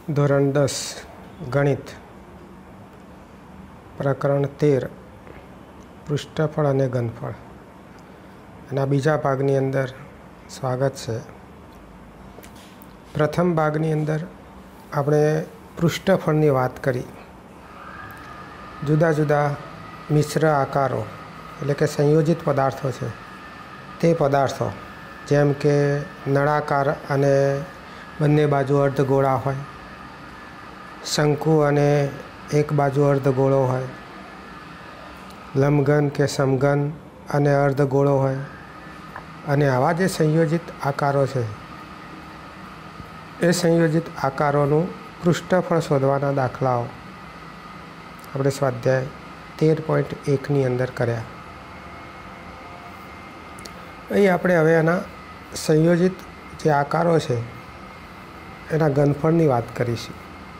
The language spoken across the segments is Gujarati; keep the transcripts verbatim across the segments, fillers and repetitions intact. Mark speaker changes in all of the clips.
Speaker 1: ધોરણ દસ ગણિત પ્રકરણ તેર પૃષ્ઠફળ અને ઘનફળ એના બીજા ભાગની અંદર સ્વાગત છે. પ્રથમ ભાગની અંદર આપણે પૃષ્ઠફળની વાત કરી. જુદા જુદા મિશ્ર આકારો એટલે કે સંયોજિત પદાર્થો છે તે પદાર્થો જેમ કે નળાકાર અને બંને બાજુ અર્ધગોળા હોય, શંકુ અને એક બાજુ અર્ધગોળો હોય, લંબઘન કે સમઘન અને અર્ધગોળો હોય, અને આવા જે સંયોજિત આકારો છે એ સંયોજિત આકારોનું પૃષ્ઠફળ શોધવાના દાખલાઓ આપણે સ્વાધ્યાય તેર પોઈન્ટ એકની અંદર કર્યા. અહીં આપણે હવે એના સંયોજિત જે આકારો છે એના ઘનફળની વાત કરીશું.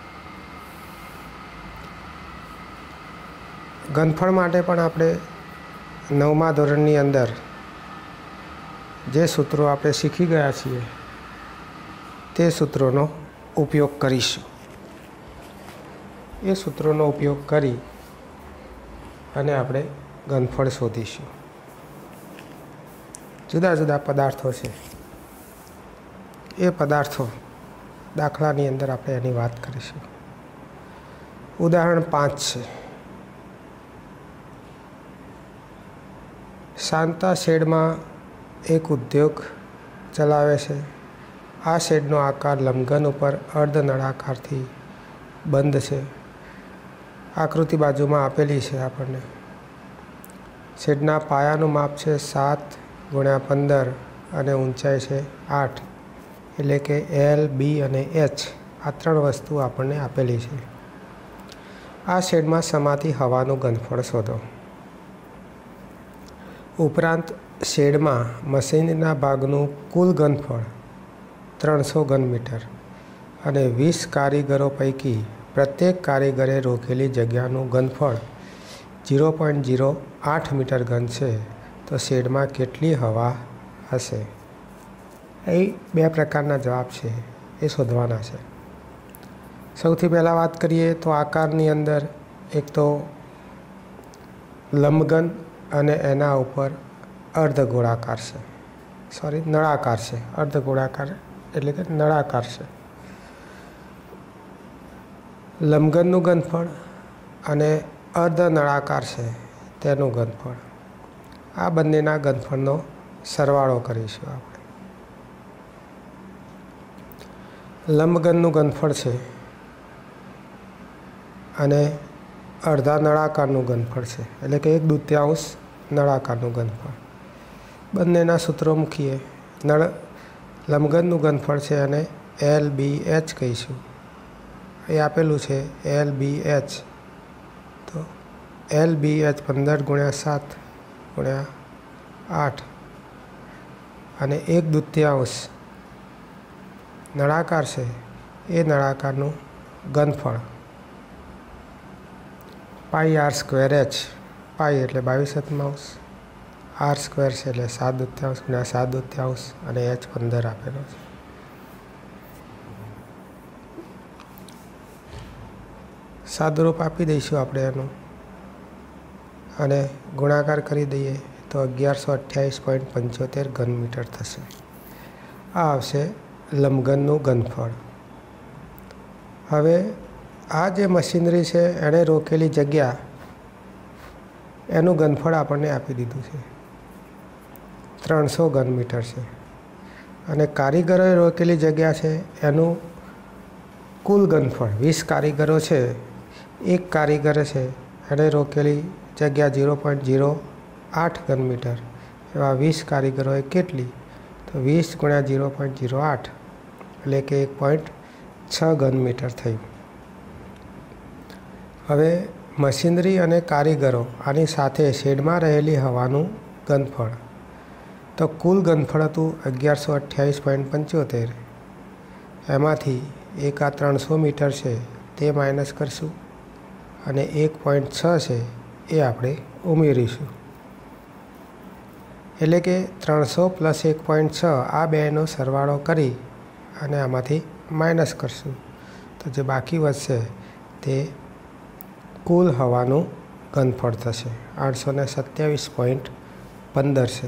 Speaker 1: ઘનફળ માટે પણ આપણે નવમા ધોરણની અંદર જે સૂત્રો આપણે શીખી ગયા છીએ તે સૂત્રોનો ઉપયોગ કરીશું. એ સૂત્રોનો ઉપયોગ કરી અને આપણે ઘનફળ શોધીશું. જુદા જુદા પદાર્થો છે એ પદાર્થો દાખલાની અંદર આપણે એની વાત કરીશું. ઉદાહરણ પાંચ છે. શાંતા શેડમાં એક ઉદ્યોગ ચલાવે છે. આ શેડનો આકાર લંબઘન ઉપર અર્ધ નળાકારથી બંધ છે. આકૃતિ બાજુમાં આપેલી છે. આપણને શેડના પાયાનું માપ છે સાત ગુણ્યા પંદર અને ઊંચાઈ છે આઠ, એટલે કે એલ, બી અને એચ આ ત્રણ વસ્તુ આપણને આપેલી છે. આ શેડમાં સમાતી હવાનું ઘનફળ શોધો. ઉપરાંત શેડમાં મશીનના ભાગનું કુલ ઘનફળ ત્રણસો ઘન મીટર અને વીસ કારીગરો પૈકી પ્રત્યેક કારીગરે રોકેલી જગ્યાનું ઘનફળ ઝીરો પોઈન્ટ ઝીરો આઠ મીટર ઘન છે તો શેડમાં કેટલી હવા હશે? એ બે પ્રકારના જવાબ છે એ શોધવાના છે. સૌથી પહેલાં વાત કરીએ તો આકારની અંદર એક તો લંબઘન અને એના ઉપર અર્ધગોળાકાર છે, સોરી નળાકાર છે. અર્ધગોળાકાર એટલે કે નળાકાર છે. લંબઘનનું ઘનફળ અને અર્ધ નળાકાર છે તેનું ઘનફળ, આ બંનેના ઘનફળનો સરવાળો કરીશું આપણે. લંબઘનનું ઘનફળ છે અને અડધા નળાકારનું ઘનફળ છે, એટલે કે એક દૂત્યાંશ નળાકારનું ઘનફળ. બંનેના સૂત્રો મૂકીએ. નળ લંબઘનનું ઘનફળ છે અને એલ બી એચ કહીશું. એ આપેલું છે એલ બી એચ. તો એલ બી એચ પંદર ગુણ્યા સાત ગુણ્યા આઠ અને એક દૂત્યાંશ નળાકાર છે એ નળાકારનું ઘનફળ pi r square h. Pi એટલે બાવીસ સત્તાવંશ, આર સ્ક્વેર છે એટલે સાત દૂત્યાંશ ગુણ્યા સાત દૂત્યાંશ અને એચ પંદર આપેલો છે. સાદુરૂપ આપી દઈશું આપણે એનું અને ગુણાકાર કરી દઈએ તો અગિયારસો અઠ્યાવીસ પોઈન્ટ પંચોતેર ઘન મીટર થશે. આ આવશે લંબઘનનું ઘનફળ. હવે આ જે મશીનરી છે એણે રોકેલી જગ્યા એનું ઘનફળ આપણને આપી દીધું છે, ત્રણસો ઘન મીટર છે. અને કારીગરોએ રોકેલી જગ્યા છે એનું કુલ ઘનફળ વીસ કારીગરો છે. એક કારીગર છે એણે રોકેલી જગ્યા ઝીરો પોઈન્ટ ઝીરો આઠ ઘન મીટર. એવા વીસ કારીગરોએ કેટલી? તો વીસ ગુણ્યા ઝીરો પોઈન્ટ ઝીરો આઠ એટલે કે એક પોઈન્ટ છ ઘન મીટર થયું. હવે મશીનરી અને કારીગરો આની સાથે શેડમાં રહેલી હવાનું ઘનફળ. તો કુલ ઘનફળ હતું અગિયારસો અઠ્યાવીસ પોઈન્ટ પંચોતેર. એમાંથી એક આ ત્રણસો મીટર છે તે માઇનસ કરશું અને એક પોઈન્ટ છ છે એ આપણે ઉમેરીશું. એટલે કે ત્રણસો પ્લસ એક પોઈન્ટ છ આ બેનો સરવાળો કરી અને આમાંથી માઇનસ કરશું તો તો જે બાકી વધશે તે કુલ હવાનું ઘનફળ થશે, આઠસો ને સત્યાવીસ પોઈન્ટ પંદર છે.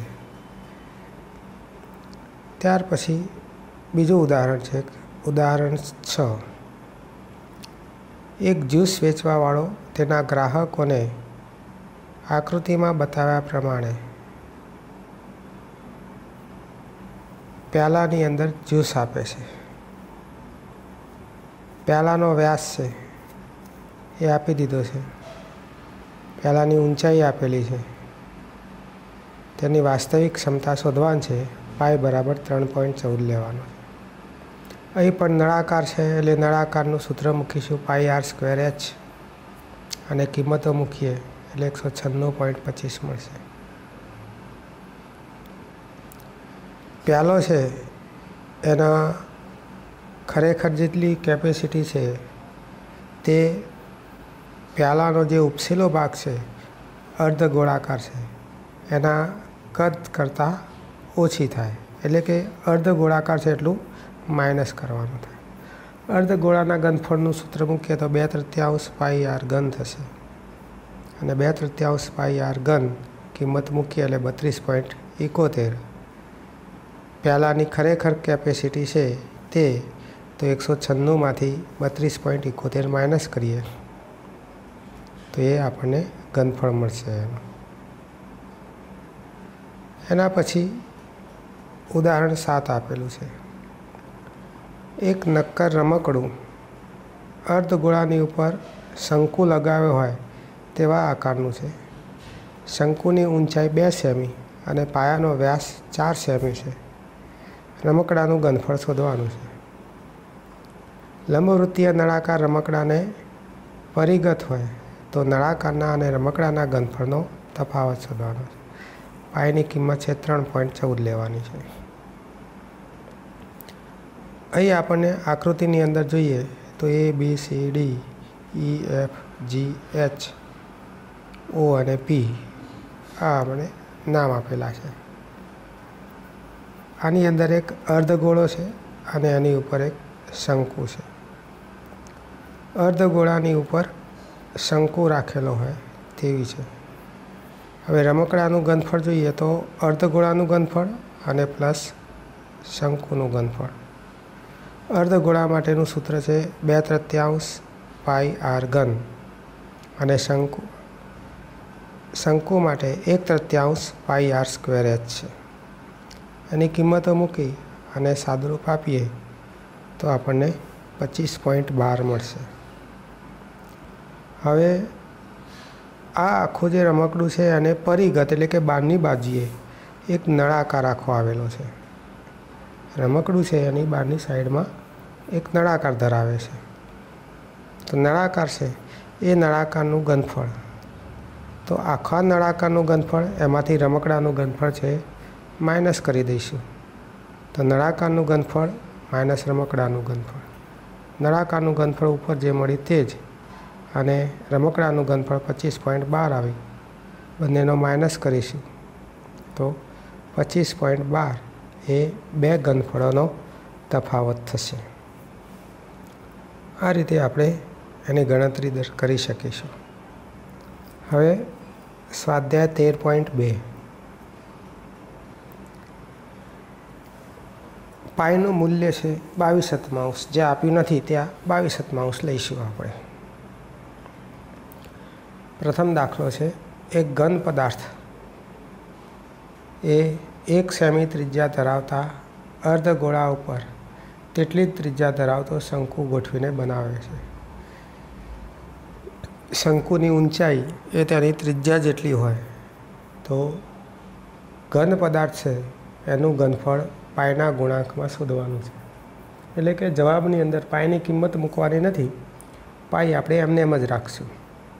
Speaker 1: ત્યાર પછી બીજું ઉદાહરણ છે, ઉદાહરણ છ. એક જ્યુસ વેચવાવાળો તેના ગ્રાહકોને આકૃતિમાં બતાવ્યા પ્રમાણે પ્યાલાની અંદર જ્યુસ આપે છે. પ્યાલાનો વ્યાસ છે એ આપી દીધો છે, પ્યાલાની ઊંચાઈ આપેલી છે, તેની વાસ્તવિક ક્ષમતા શોધવાની છે. પાઈ બરાબર ત્રણ પોઈન્ટ ચૌદ લેવાનો છે. અહીં પણ નળાકાર છે એટલે નળાકારનું સૂત્ર મૂકીશું પાઈ આર સ્ક્વેર એચ અને કિંમતો મૂકીએ એટલે એકસો છન્નું પોઈન્ટ પચીસ મળશે. પ્યાલો છે એના ખરેખર જેટલી કેપેસિટી છે તે પ્યાલાનો જે ઉપસેલો ભાગ છે અર્ધ ગોળાકાર છે એના કદ કરતાં ઓછી થાય, એટલે કે અર્ધ ગોળાકાર છે એટલું માઇનસ કરવાનું થાય. અર્ધ ગોળાના ઘનફળનું સૂત્ર મૂકીએ તો બે તૃતીયાંશ પાઈ આર ઘન થશે અને બે તૃતીયાંશ પાઈ આર ઘન કિંમત મૂકીએ એટલે બત્રીસ પોઈન્ટ એકોતેર. પ્યાલાની ખરેખર કેપેસિટી છે તે તો એકસો છન્નુંમાંથી બત્રીસ પોઈન્ટ એકોતેર માઇનસ કરીએ તો એ આપણને ઘનફળ મળશે એનું. એના પછી ઉદાહરણ સાત આપેલું છે. એક નક્કર રમકડું અર્ધગોળાની ઉપર શંકુ લગાવ્યો હોય તેવા આકારનું છે. શંકુની ઊંચાઈ બે સેમી અને પાયાનો વ્યાસ ચાર સેમી છે. રમકડાનું ઘનફળ શોધવાનું છે. લંબવૃત્તીય નળાકાર રમકડાને પરિગત હોય તો નળાકારના અને રમકડાના ઘનફળનો તફાવત શોધવાનો છે. પાઈની કિંમત છે ત્રણ પોઈન્ટ ચૌદ લેવાની છે. અહીં આપણને આકૃતિની અંદર જોઈએ તો A B C D E F G H O અને પી આ મને નામ આપેલા છે. આની અંદર એક અર્ધગોળો છે અને એની ઉપર એક શંકુ છે. અર્ધગોળાની ઉપર શંકુ રાખેલો હોય તેવી છે. હવે રમકડાનું ઘનફળ જોઈએ તો અર્ધગોળાનું ઘનફળ અને પ્લસ શંકુનું ઘનફળ. અર્ધગોળા માટેનું સૂત્ર છે બે તૃતીયાંશ પાઈ આર ઘન અને શંકુ શંકુ માટે એક તૃતીયાંશ પાઈ આર સ્ક્વેર એચ છે. એની કિંમતો મૂકી અને સાદુરૂપ આપીએ તો આપણને પચીસ પોઈન્ટ બાર મળશે. હવે આ આખું જે રમકડું છે અને પરિગત એટલે કે બહારની બાજુએ એક નળાકાર આખો આવેલો છે. રમકડું છે એની બહારની સાઈડમાં એક નળાકાર ધરાવે છે. તો નળાકાર છે એ નળાકારનું ઘનફળ, તો આખા નળાકારનું ઘનફળ એમાંથી રમકડાનું ઘનફળ છે માઇનસ કરી દઈશું. તો નળાકારનું ઘનફળ માઇનસ રમકડાનું ઘનફળ. નળાકારનું ઘનફળ ઉપર જે મળી તે જ અને રમકડાનું ઘનફળ પચીસ પોઈન્ટ બાર આવી, બંનેનો માઇનસ કરીશું તો પચીસ પોઈન્ટ બાર એ બે ઘનફળોનો તફાવત થશે. આ રીતે આપણે એની ગણતરી કરી શકીશું. હવે સ્વાધ્યાય તેર પોઈન્ટ બે. પાઈનું મૂલ્ય છે બાવીસ સત્તાવંશ, જે આપ્યું નથી ત્યાં બાવીસ સત્તાવંશ લઈશું આપણે. પ્રથમ દાખલો છે, એક ઘન પદાર્થ એ એક સેમી ત્રિજ્યા ધરાવતા અર્ધગોળા ઉપર તેટલી જ ત્રિજ્યા ધરાવતો શંકુ ગોઠવીને બનાવે છે. શંકુની ઊંચાઈ એ તેની ત્રિજ્યા જેટલી હોય તો ઘન પદાર્થ છે એનું ઘનફળ પાઈના ગુણાંકમાં શોધવાનું છે. એટલે કે જવાબની અંદર પાઈની કિંમત મૂકવાની નથી, પાઈ આપણે એમને એમ જ રાખશું.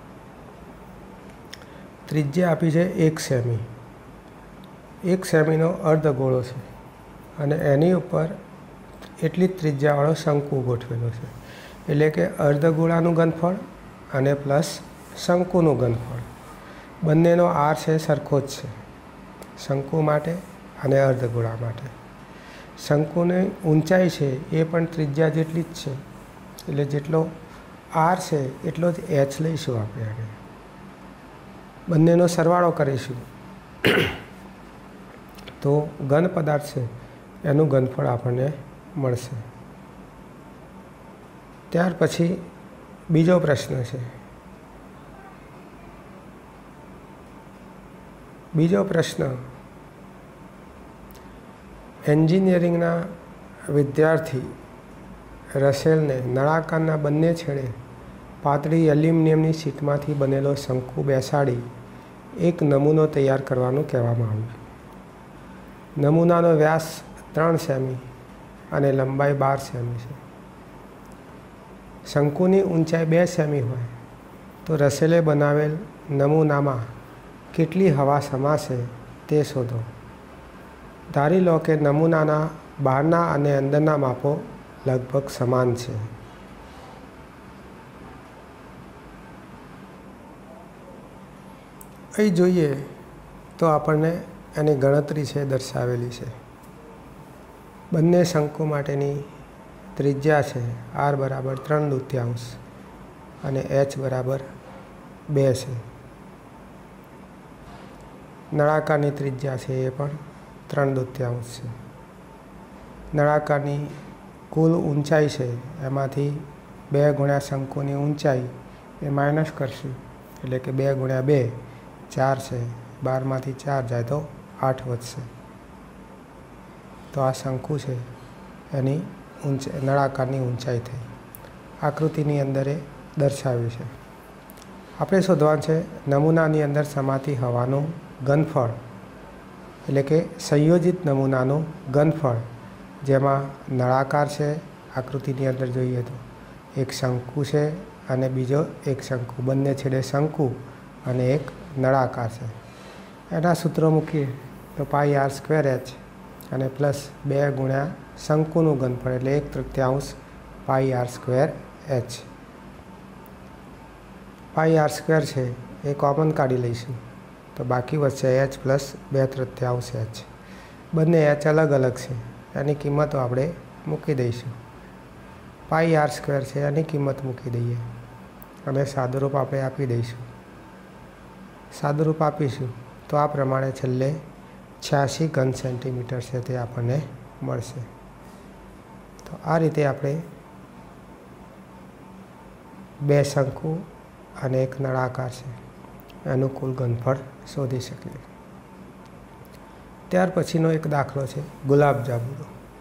Speaker 1: ત્રિજ્યા આપી છે એક સેમી. એક સેમીનો અર્ધગોળો છે અને એની ઉપર એટલી જ ત્રિજ્યાવાળો શંકુ ગોઠવેલો છે. એટલે કે અર્ધગોળાનું ઘનફળ અને પ્લસ શંકુનું ઘનફળ બંનેનો આર છે સરખો જ છે, શંકુ માટે અને અર્ધગોળા માટે. શંકુની ઊંચાઈ છે એ પણ ત્રિજ્યા જેટલી જ છે એટલે જેટલો આર છે એટલો જ એચ લઈશું આપણે. આને બંનેનો સરવાળો કરીશું તો ઘન પદાર્થ છે એનું ઘનફળ આપણને મળશે. ત્યાર પછી બીજો પ્રશ્ન છે. બીજો પ્રશ્ન એન્જિનિયરિંગના વિદ્યાર્થી રસેલને નળાકારના બંને છેડે પાતળી એલ્યુમિનિયમની શીટમાંથી બનેલો શંકુ બેસાડી એક નમૂનો તૈયાર કરવાનું કહેવામાં આવ્યું. નમૂનાનો વ્યાસ ત્રણ સેમી અને લંબાઈ બાર સેમી છે. શંકુની ઊંચાઈ બે સેમી હોય તો રસેલે બનાવેલ નમૂનામાં કેટલી હવા સમાશે તે શોધો. ધારી લો કે નમૂનાના બહારના અને અંદરના માપો લગભગ સમાન છે. અહીં જોઈએ તો આપણને એની ગણતરી છે દર્શાવેલી છે. બંને શંકુ માટેની ત્રિજ્યા છે આર બરાબર ત્રણ દૂત્યાંશ અને એચ બરાબર બે છે. નળાકારની ત્રિજ્યા છે એ પણ ત્રણ દૂત્યાંશ છે. નળાકારની કુલ ઊંચાઈ છે એમાંથી બે ગુણ્યા શંકુની ઊંચાઈ એ માઇનસ કરશું એટલે કે બે ગુણ્યા બે ચાર છે. બારમાંથી ચાર જાય તો આઠ વધશે. તો આ શંકુ છે એની ઊંચાઈ નળાકારની ઊંચાઈ થઈ. આકૃતિની અંદર એ દર્શાવ્યું છે. આપણે શોધવાનું છે નમૂનાની અંદર સમાતી હવાનું ઘનફળ એટલે કે સંયોજિત નમૂનાનું ઘનફળ, જેમાં નળાકાર છે. આકૃતિની અંદર જોઈએ તો એક શંકુ છે અને બીજો એક શંકુ, બંને છેડે શંકુ અને એક નળાકાર છે. એના સૂત્રો મૂકીએ તો પાઈ આર સ્ક્વેર એચ અને પ્લસ બે ગુણ્યા શંકુનું ઘનફળ એટલે એક તૃતીયાંશ pi r square h. Pi r square છે એ કોમન કાઢી લઈશું તો બાકી વધશે એચ પ્લસ બે તૃતીયાંશ એચ. બંને એચ અલગ અલગ છે એની કિંમતો આપણે મૂકી દઈશું. પાઈ આર સ્ક્વેર છે એની કિંમત મૂકી દઈએ અને સાદુરૂપ આપણે આપી દઈશું. સાદુરૂપ આપીશું તો આ પ્રમાણે છેલ્લે છ્યાસી ઘન સેન્ટીમીટર છે તે આપણને મળશે. તો આ રીતે આપણે બે શંકુ અને એક નળાકાર છે એનું કુલ ઘનફળ શોધી શકીએ. ત્યાર પછીનો એક દાખલો છે ગુલાબજાંબુનો.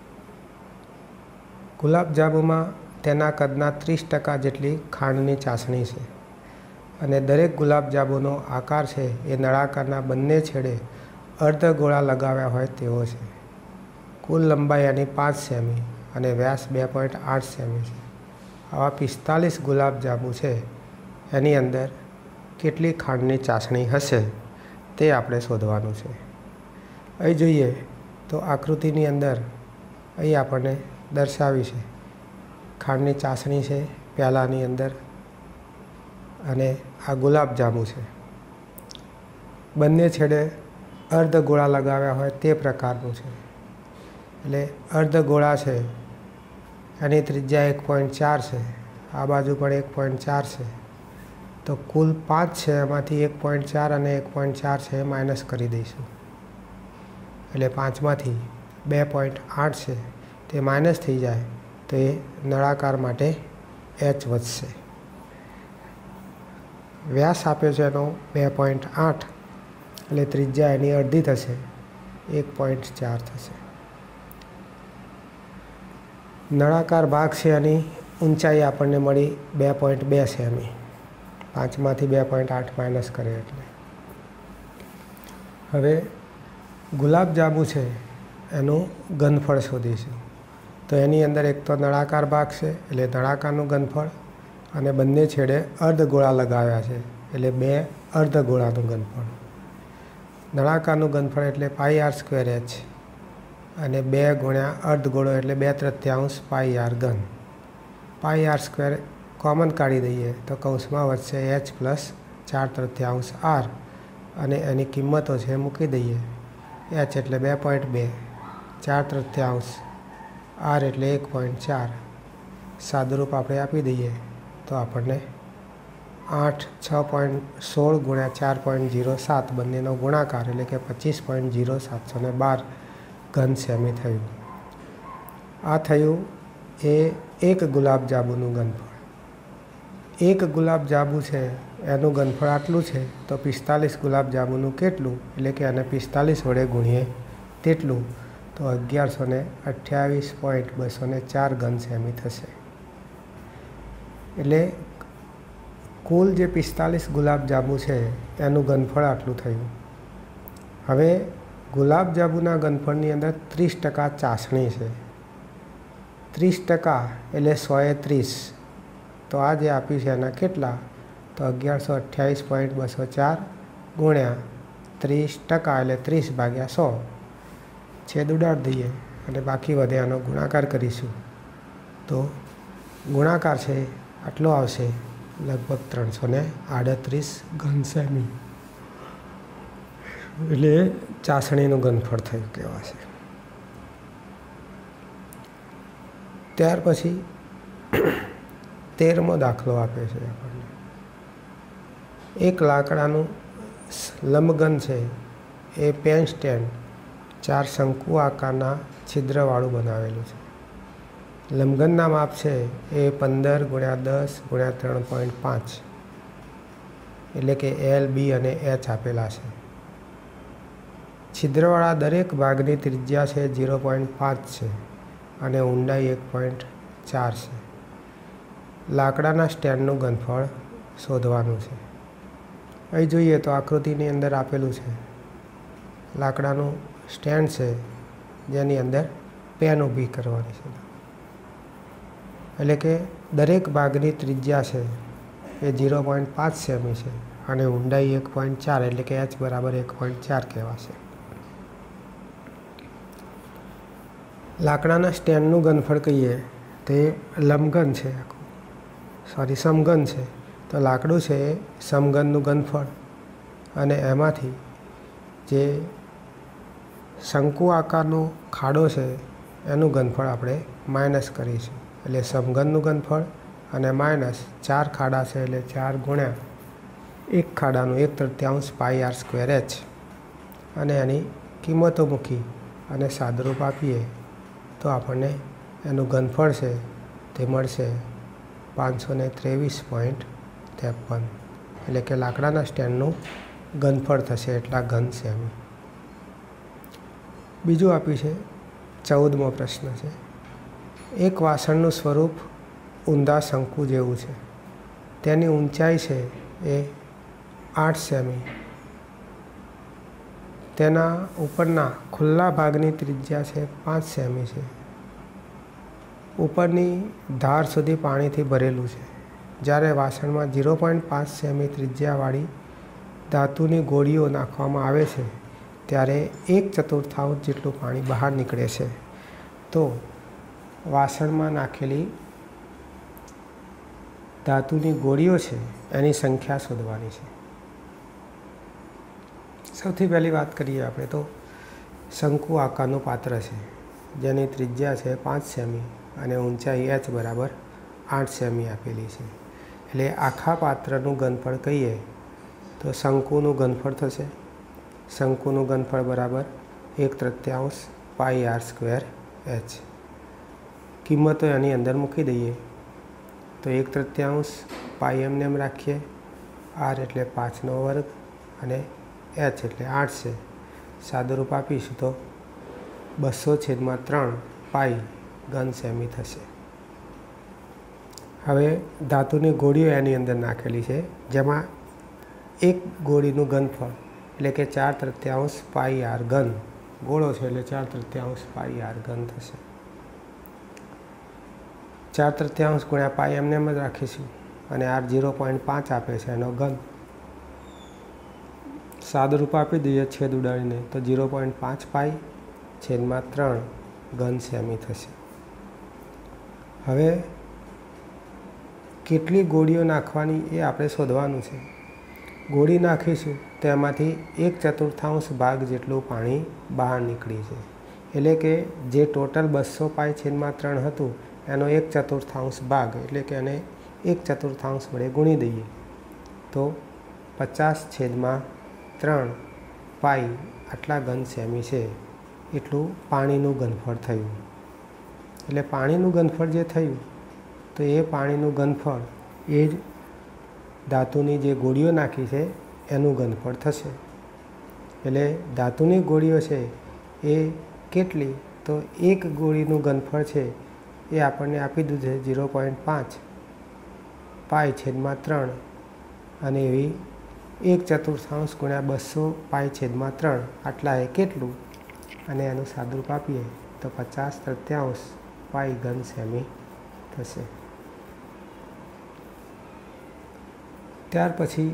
Speaker 1: ગુલાબજાંબુમાં તેના કદના ત્રીસ ટકા જેટલી ખાંડની ચાસણી છે અને દરેક ગુલાબજાંબુનો આકાર છે એ નળાકારના બંને છેડે અર્ધગોળા લગાવ્યા હોય તેવો છે. કુલ લંબાઈ એની પાંચ સેમી અને વ્યાસ બે પોઈન્ટ આઠ સેમી છે. આવા પિસ્તાલીસ ગુલાબજાંબુ છે એની અંદર કેટલી ખાંડની ચાસણી હશે તે આપણે શોધવાનું છે. અહીં જોઈએ તો આકૃતિની અંદર અહીં આપણને દર્શાવી છે ખાંડની ચાસણી છે પ્યાલાની અંદર અને આ ગુલાબજાંબુ છે. બંને છેડે અર્ધગોળા લગાવ્યા હોય તે પ્રકારનું છે. એટલે અર્ધગોળા છે એની ત્રિજ્યા એક પોઈન્ટ ચાર છે, આ બાજુ પણ એક પોઈન્ટ ચાર છે. તો કુલ પાંચ છે એમાંથી એક પોઈન્ટ ચાર અને એક પોઈન્ટ ચાર છે માઇનસ કરી દઈશું એટલે પાંચમાંથી બે પોઈન્ટ આઠ છે તે માઇનસ થઈ જાય તો એ નળાકાર માટે એચ વધશે. વ્યાસ આપ્યો છે એનો બે પોઈન્ટ આઠ એટલે ત્રિજ્યા એની અડધી થશે, એક પોઈન્ટ ચાર થશે. નળાકાર ભાગ છે એની ઊંચાઈ આપણને મળી બે પોઈન્ટ બે સેમી. પાંચમાંથી બે પોઈન્ટ આઠ માઇનસ કરે એટલે. હવે ગુલાબજાંબુ છે એનું ઘનફળ શોધીશું. તો એની અંદર એક તો નળાકાર ભાગ છે એટલે નળાકારનું ઘનફળ અને બંને છેડે અર્ધગોળા લગાવ્યા છે એટલે બે અર્ધગોળાનું ઘનફળ. નળાકારનું ઘનફળ એટલે પાઈ આર સ્ક્વેર એચ અને બે ગુણ્યા અર્ધગોળો એટલે બે તૃતીયાંશ પાઈ આર ઘન. પાઈ આર સ્ક્વેર કોમન કાઢી દઈએ તો કૌંસમાં વધશે એચ પ્લસ ચાર તૃતીયાંશ આર અને એની કિંમતો છે મૂકી દઈએ. એચ એટલે બે પોઈન્ટ બે, ચાર તૃતીયાંશ, આર એટલે એક પોઈન્ટ ચાર સાદુરૂપ આપણે આપી દઈએ તો આપણને આઠ છ પોઈન્ટ સોળ ગુણ્યા ચાર પોઈન્ટ જીરો સાત બંનેનો ગુણાકાર એટલે કે પચીસ પોઈન્ટ જીરો સાતસો ને બાર ઘન સેમી થયું. આ થયું એ એક ગુલાબજાંબુનું ઘનફળ. એક ગુલાબજાંબુ છે એનું ઘનફળ આટલું છે તો પિસ્તાલીસ ગુલાબજાંબુનું કેટલું, એટલે કે આને પિસ્તાલીસ વડે ગુણીએ તેટલું, તો અગિયારસો ને અઠ્યાવીસ પોઈન્ટ બસો ને ચાર ઘન સેમી થશે. એટલે કુલ જે પિસ્તાલીસ ગુલાબજાંબુ છે એનું ઘનફળ આટલું થયું. હવે ગુલાબજાંબુના ઘનફળની અંદર ત્રીસ ટકા ચાસણી છે. ત્રીસ ટકા એટલે સોએ ત્રીસ. તો આ જે આપ્યું છે એના કેટલા, તો અગિયારસો અઠ્યાવીસ પોઈન્ટ બસો ચાર ગુણ્યા ત્રીસ ટકા એટલે ત્રીસ ભાગ્યા સો. છેદ ઉડાડી દઈએ અને બાકી વધે આનો ગુણાકાર કરીશું તો ગુણાકાર છે આટલો આવશે, લગભગ ત્રણસો ને આડત્રીસ ઘન સેમી. એટલે ચાસણીનું ઘનફળ થયું કહેવાશે. ત્યાર પછી તેરમો દાખલો આપે છે આપણને. એક લાકડાનું લંબઘન છે એ પેન સ્ટેન્ડ ચાર શંકુ આકારના છિદ્રવાળું બનાવેલું છે. લંબઘનના માપ છે એ પંદર ગુણ્યા દસ ગુણ્યા ત્રણ પોઈન્ટ પાંચ એટલે કે એલ, બી અને એચ આપેલા છે. છિદ્રવાળા દરેક ભાગની ત્રિજ્યા છે ઝીરો પોઈન્ટ પાંચ છે અને ઊંડાઈ એક પોઈન્ટ ચાર છે. લાકડાના સ્ટેન્ડનું ઘનફળ શોધવાનું છે. અહીં જોઈએ તો આકૃતિની અંદર આપેલું છે લાકડાનું સ્ટેન્ડ છે જેની અંદર પેન ઊભી કરવાની છે. એટલે કે દરેક ભાગની ત્રિજ્યા છે એ ઝીરો પોઈન્ટ પાંચ સેમી છે અને ઊંડાઈ એક પોઈન્ટ ચાર એટલે કે એચ બરાબર એક પોઈન્ટ ચાર કહેવાશે. લાકડાના સ્ટેન્ડનું ઘનફળ કહીએ તે લંબઘન છે, સોરી સમઘન છે. તો લાકડું છે એ સમઘનનું ઘનફળ અને એમાંથી જે શંકુ આકારનો ખાડો છે એનું ઘનફળ આપણે માઇનસ કરીશું. એટલે સમઘનનું ઘનફળ અને માઇનસ ચાર ખાડા છે એટલે ચાર ગુણ્યા એક ખાડાનું એક તૃતીયાંશ પાઈ આર સ્ક્વેર એચ અને એની કિંમતો મૂકી અને સાદુરૂપ આપીએ તો આપણને એનું ઘનફળ છે તે મળશે પાંચસો ને ત્રેવીસ પોઈન્ટ ત્રેપન. એટલે કે લાકડાના સ્ટેન્ડનું ઘનફળ થશે એટલા ઘન સેમી. બીજું આપ્યું છે ચૌદમો પ્રશ્ન છે. એક વાસણનું સ્વરૂપ ઊંધા શંકુ જેવું છે. તેની ઊંચાઈ છે એ આઠ સેમી. તેના ઉપરના ખુલ્લા ભાગની ત્રિજ્યા છે પાંચ સેમી છે. ઉપરની ધાર સુધી પાણીથી ભરેલું છે. જ્યારે વાસણમાં ઝીરો પોઈન્ટ પાંચ સેમી ત્રિજ્યાવાળી ધાતુની ગોળીઓ નાખવામાં આવે છે ત્યારે એક ચતુર્થાંશ જેટલું પાણી બહાર નીકળે છે. તો વાસણમાં નાખેલી ધાતુની ગોળીઓ છે એની સંખ્યા શોધવાની છે. સૌથી પહેલી વાત કરીએ આપણે તો શંકુ આકારનું પાત્ર છે જેની ત્રિજ્યા છે પાંચ સેમી અને ઊંચાઈ એચ બરાબર આઠ સેમી આપેલી છે. એટલે આખા પાત્રનું ઘનફળ કહીએ તો શંકુનું ઘનફળ થશે. શંકુનું ઘનફળ બરાબર એક તૃતીયાંશ પાઈ આર સ્ક્વેર એચ. કિંમતો એની અંદર મૂકી દઈએ તો એક તૃતીયાંશ પાઈ એમને એમ રાખીએ, આર એટલે પાંચનો વર્ગ અને એચ એટલે આઠ છે. સાદુરૂપ આપીશું તો બસો છેદમાં ત્રણ પાઈ ઘન સેમી થશે. હવે ધાતુની ગોળીઓ એની અંદર નાખેલી છે જેમાં એક ગોળીનું ઘનફળ એટલે કે ચાર તૃતીયાંશ પાઈ આર ઘન. ગોળો છે એટલે ચાર તૃતીયાંશ પાઈ આર ઘન થશે. ચાર તૃતીયાંશ ગુણ્યા પાઈ એમને એમ જ રાખીશું અને આર ઝીરો પોઈન્ટ પાંચ આપે છે એનો ઘન. સાદુરૂપ આપી દઈએ છેદ ઉડાડીને તો ઝીરો પોઈન્ટ પાંચ પાઈ છેદમાં ત્રણ ઘન સેમી થશે. હવે કેટલી ગોળીઓ નાખવાની એ આપણે શોધવાનું છે. ગોળી નાખીશું તો એમાંથી એક ચતુર્થાંશ ભાગ જેટલું પાણી બહાર નીકળી છે. એટલે કે જે ટોટલ બસો પાઈ છેદમાં ત્રણ હતું એનો એક ચતુર્થાંશ ભાગ એટલે કે એને એક ચતુર્થાંશ વડે ગુણી દઈએ તો પચાસ છેદમાં ત્રણ પાઈ આટલા ઘન સેમી છે એટલું પાણીનું ઘનફળ થયું. એટલે પાણીનું ઘનફળ જે થયું તો એ પાણીનું ઘનફળ એ જ ધાતુની જે ગોળીઓ નાખી છે એનું ઘનફળ થશે. એટલે ધાતુની ગોળીઓ છે એ કેટલી તો એક ગોળીનું ઘનફળ છે એ આપણને આપી દીધું છે ઝીરો પોઈન્ટ પાંચ પાઈ છેદમાં ત્રણ અને એવી એક ચતુર્થાંશ ગુણ્યા બસો પાઈ છેદમાં ત્રણ આટલા એ કેટલું અને એનું સાદુરૂપ આપીએ તો પચાસ તૃતીયાંશ પાઈ ઘન સેમી થશે. ત્યાર પછી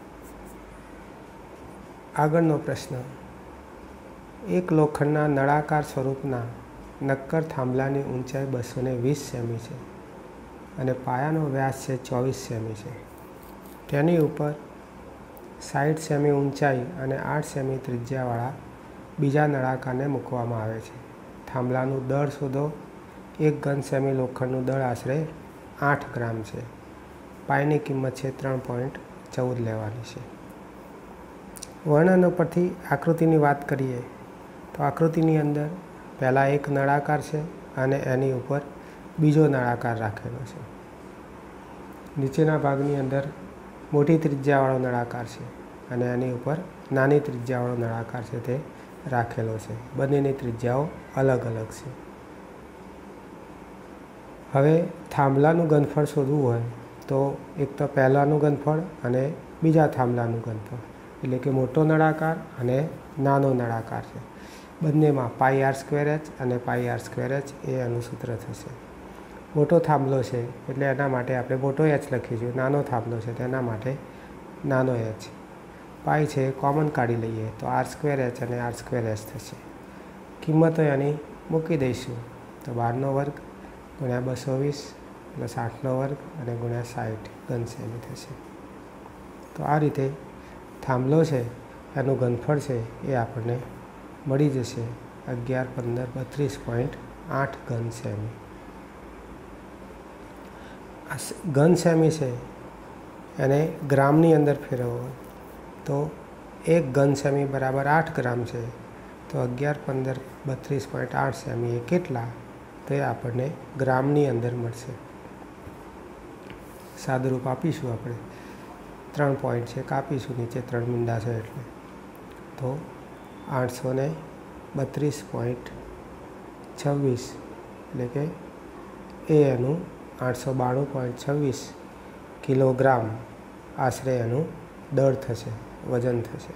Speaker 1: આગળનો પ્રશ્ન, એક લોખંડના નળાકાર સ્વરૂપના નક્કર થાંભલાની ઊંચાઈ બસો ને વીસ સેમી છે અને પાયાનો વ્યાસ છે ચોવીસ સેમી છે. તેની ઉપર સાઠ સેમી ઊંચાઈ અને આઠ સેમી ત્રિજ્યાવાળા બીજા નળાકારને મૂકવામાં આવે છે. થાંભલાનું દળ શોધો. એક ઘન સેમી લોખંડનું દળ આશરે આઠ ગ્રામ છે. પાઈની કિંમત છે ત્રણ પોઈન્ટ ચૌદ લેવાની છે. વર્ણનો પરથી આકૃતિની વાત કરીએ તો આકૃતિની અંદર પહેલાં એક નળાકાર છે અને એની ઉપર બીજો નળાકાર રાખેલો છે. નીચેના ભાગની અંદર મોટી ત્રિજ્યાવાળો નળાકાર છે અને એની ઉપર નાની ત્રિજ્યાવાળો નળાકાર છે તે રાખેલો છે. બંનેની ત્રિજ્યાઓ અલગ અલગ છે. હવે થાંભલાનું ઘનફળ શોધવું હોય તો એક તો પહેલાંનું ઘનફળ અને બીજા થાંભલાનું ઘનફળ એટલે કે મોટો નળાકાર અને નાનો નળાકાર છે. બંનેમાં પાઈ આર સ્ક્વેર એચ અને પાઈ આર સ્ક્વેર એચ એ એનું સૂત્ર થશે. મોટો થાંભલો છે એટલે એના માટે આપણે મોટો એચ લખીશું. નાનો થાંભલો છે તેના માટે નાનો એચ. પાઈ છે કોમન કાઢી લઈએ તો આર સ્ક્વેર એચ અને આર સ્ક્વેર એચ થશે. કિંમતો એની મૂકી દઈશું તો બારનો વર્ગ ગુણ્યા બસો વીસ પ્લસ આઠનો વર્ગ અને ગુણ્યા સાઠ ઘન સેમી થશે. તો આ રીતે થાંભલો છે એનું ઘનફળ છે એ આપણને મળી જશે અગિયાર પંદર બત્રીસ પોઈન્ટ આઠ ઘન સેમી. આ ઘન સેમી છે એને ગ્રામની અંદર ફેરવવો તો એક ઘન સેમી બરાબર આઠ ગ્રામ છે. તો અગિયાર પંદર બત્રીસ પોઈન્ટ આઠ સેમી એ કેટલા તો એ આપણને ગ્રામની અંદર મળશે. સાદુરૂપ આપીશું આપણે. ત્રણ પોઈન્ટ છે કાપીશું, નીચે ત્રણ મીંડા છે એટલે તો આઠસો ને બત્રીસ પોઈન્ટ છવ્વીસ એટલે કે એ એનું આઠસો બાણું પોઈન્ટ છવ્વીસ કિલોગ્રામ આશરે એનું દળ થશે, વજન થશે.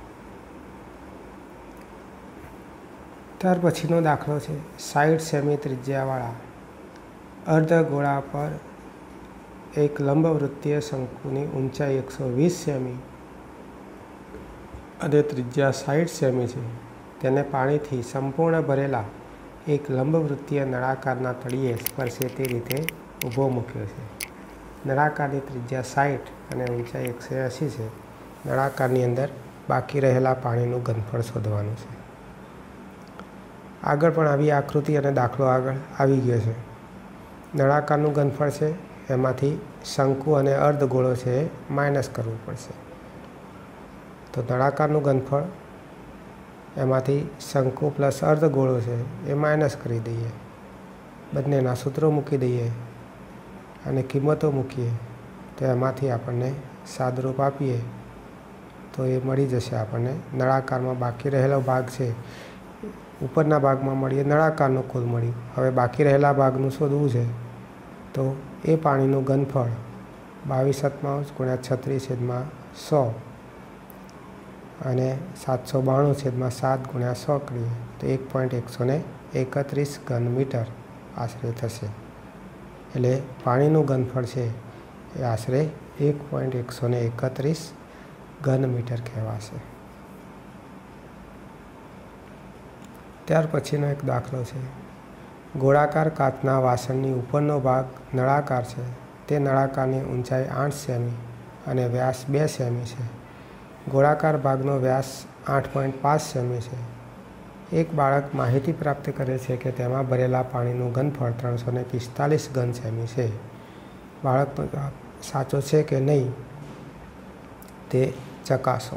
Speaker 1: ત્યાર પછીનો દાખલો છે સાઠ સેમી ત્રિજ્યાવાળા અર્ધગોળા પર એક લંબવૃત્તીય શંકુની ઊંચાઈ એકસો વીસ સેમી અને ત્રિજ્યા સાઠ સેમી છે. તેને પાણીથી સંપૂર્ણ ભરેલા એક લંબવૃત્તીય નળાકારના તળિયે સ્પર્શે તે રીતે ઊભો મૂક્યો છે. નળાકારની ત્રિજ્યા સાઠ અને ઊંચાઈ એકસો એંસી છે. નળાકારની અંદર બાકી રહેલા પાણીનું ઘનફળ શોધવાનું છે. આગળ પણ આવી આકૃતિ અને દાખલો આગળ આવી ગયો છે. નળાકારનું ઘનફળ છે એમાંથી શંકુ અને અર્ધગોળો છે એ માઇનસ કરવું પડશે. તો નળાકારનું ઘનફળ એમાંથી શંકુ પ્લસ અર્ધગોળો છે એ માઇનસ કરી દઈએ. બંનેના સૂત્રો મૂકી દઈએ અને કિંમતો મૂકીએ તો એમાંથી આપણને સાદુરૂપ આપીએ તો એ મળી જશે આપણને. નળાકારમાં બાકી રહેલો ભાગ છે ઉપરના ભાગમાં મળીએ નળાકારનું કુલ મળ્યું. હવે બાકી રહેલા ભાગનું શોધવું છે તો એ પાણીનું ઘનફળ બાવીસ સત્તાવન ગુણ્યા છત્રીસ છેદમાં સો અને સાતસો બાણું છેદમાં સાત ગુણ્યા સો કરીએ તો એક પોઈન્ટ એકસો ને એકત્રીસ ઘન મીટર આશરે થશે. એટલે પાણીનું ઘનફળ છે એ આશરે એક પોઈન્ટ એકસો ને એકત્રીસ ઘન મીટર કહેવાશે. ત્યાર પછીનો એક દાખલો છે. ગોળાકાર કાચના વાસણની ઉપરનો ભાગ નળાકાર છે. તે નળાકારની ઊંચાઈ આઠ સેમી અને વ્યાસ બે સેમી છે. ગોળાકાર ભાગનો વ્યાસ આઠ પોઈન્ટ પાંચ સેમી છે. એક બાળક માહિતી પ્રાપ્ત કરે છે કે તેમાં ભરેલા પાણીનું ઘનફળ ત્રણસો ને પિસ્તાલીસ ઘન સેમી છે. બાળકનો જવાબ સાચો છે કે નહીં તે ચકાસો.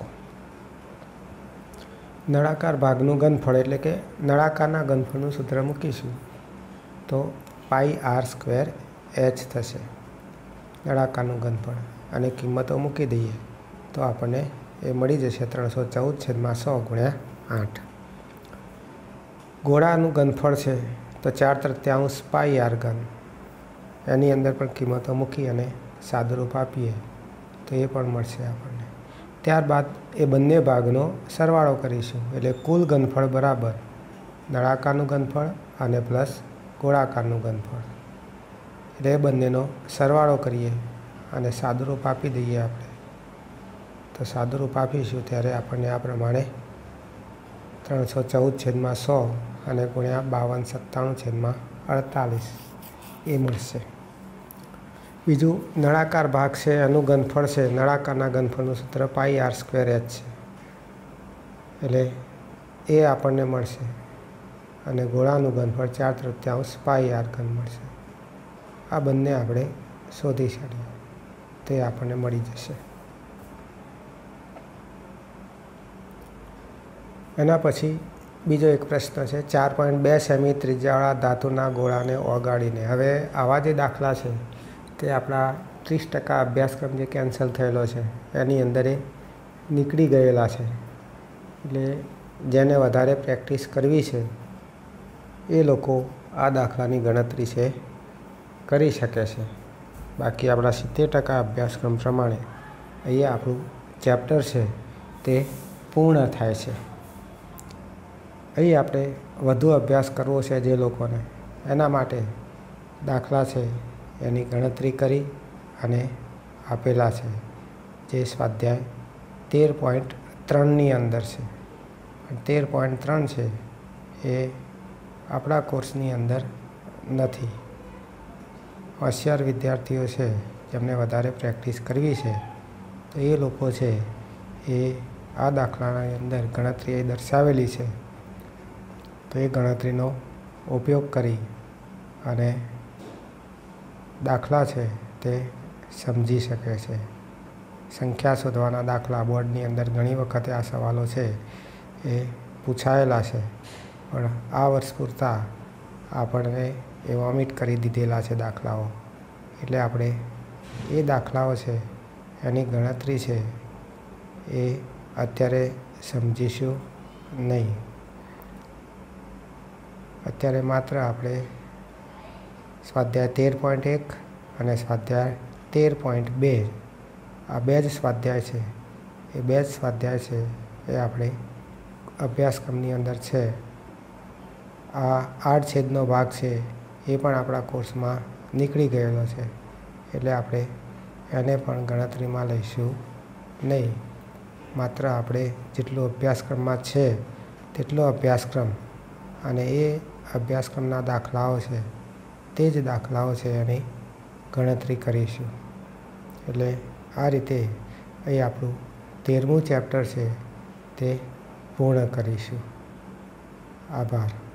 Speaker 1: નળાકાર ભાગનું ઘનફળ એટલે કે નળાકારના ઘનફળનું સૂત્ર મૂકીશું તો પાઈ આર સ્ક્વેર એચ થશે નળાકારનું ઘનફળ, અને કિંમતો મૂકી દઈએ તો આપણને એ મળી જશે ત્રણસો ચૌદ છેદમાં સો ગુણ્યા આઠ. ગોળાનું ઘનફળ છે તો ચાર તૃતીયાંશ પાઈ આર ઘન, એની અંદર પણ કિંમતો મૂકી અને સાદુરૂપ આપીએ તો એ પણ મળશે આપણને. ત્યારબાદ એ બંને ભાગનો સરવાળો કરીશું એટલે કુલ ઘનફળ બરાબર નળાકારનું ઘનફળ અને પ્લસ ગોળાકારનું ઘનફળ, એટલે એ બંનેનો સરવાળો કરીએ અને સાદુરૂપ આપી દઈએ આપણે. તો સાદુરૂપ આપીશું ત્યારે આપણને આ પ્રમાણે ત્રણસો ચૌદ છેદમાં સો અને ગુણ્યા બાવન સત્તાણું છેદમાં અડતાલીસ એ મળશે. બીજું નળાકાર ભાગ છે એનું ઘનફળ છે, નળાકારના ઘનફળનું સૂત્ર પાઈ આર સ્ક્વેર એચ છે એટલે એ આપણને મળશે, અને ગોળાનું ઘનફળ ચાર તૃતીયાંશ પાઈ આર ઘન મળશે. આ બંને આપણે શોધી કાઢીએ તો એ આપણને મળી જશે. એના પછી બીજો એક પ્રશ્ન છે, ચાર પોઈન્ટ બે સેમી ત્રિજ્યાવાળા ધાતુના ગોળાને ઓગાળીને. હવે આવા જે દાખલા છે તે આપણા ત્રીસ ટકા અભ્યાસક્રમ જે કેન્સલ થયેલો છે એની અંદર એ નીકળી ગયેલા છે, એટલે જેને વધારે પ્રેક્ટિસ કરવી છે એ લોકો આ દાખલાની ગણતરી છે કરી શકે છે. બાકી આપણા સિત્તેર ટકા અભ્યાસક્રમ પ્રમાણે અહીંયા આપણું ચેપ્ટર છે તે પૂર્ણ થાય છે. અહીં આપણે વધુ અભ્યાસ કરવો છે જે લોકોને, એના માટે દાખલા છે એની ગણતરી કરી અને આપેલા છે, જે સ્વાધ્યાય તેર પોઈન્ટ ત્રણની અંદર છે. તેર પોઈન્ટ ત્રણ છે એ આપણા કોર્સની અંદર નથી. હોશિયાર વિદ્યાર્થીઓ છે જેમને વધારે પ્રેક્ટિસ કરવી છે તો એ લોકો છે એ આ દાખલાની અંદર ગણતરી એ દર્શાવેલી છે તો એ ગણતરીનો ઉપયોગ કરી અને દાખલા છે તે સમજી શકે છે. સંખ્યા શોધવાના દાખલા બોર્ડની અંદર ઘણી વખતે આ સવાલો છે એ પૂછાયેલા છે, પણ આ વર્ષ પૂરતા આપણને એ વોમિટ કરી દીધેલા છે દાખલાઓ, એટલે આપણે એ દાખલાઓ છે એની ગણતરી છે એ અત્યારે સમજીશું નહીં. અત્યારે માત્ર આપણે સ્વાધ્યાય તેર પોઈન્ટ એક અને સ્વાધ્યાય તેર પોઈન્ટ બે આ બે જ સ્વાધ્યાય છે, એ બે જ સ્વાધ્યાય છે એ આપણે અભ્યાસક્રમની અંદર છે. આ આઠ છેદનો ભાગ છે એ પણ આપણા કોર્સમાં નીકળી ગયેલો છે, એટલે આપણે એને પણ ગણતરીમાં લઈશું નહીં. માત્ર આપણે જેટલો અભ્યાસક્રમમાં છે તેટલો અભ્યાસક્રમ અને એ અભ્યાસક્રમના દાખલાઓ છે તે જ દાખલાઓ છે એની ગણતરી કરીશું. એટલે આ રીતે અહીં આપણું તેરમું ચેપ્ટર છે તે પૂર્ણ કરીશું. આભાર.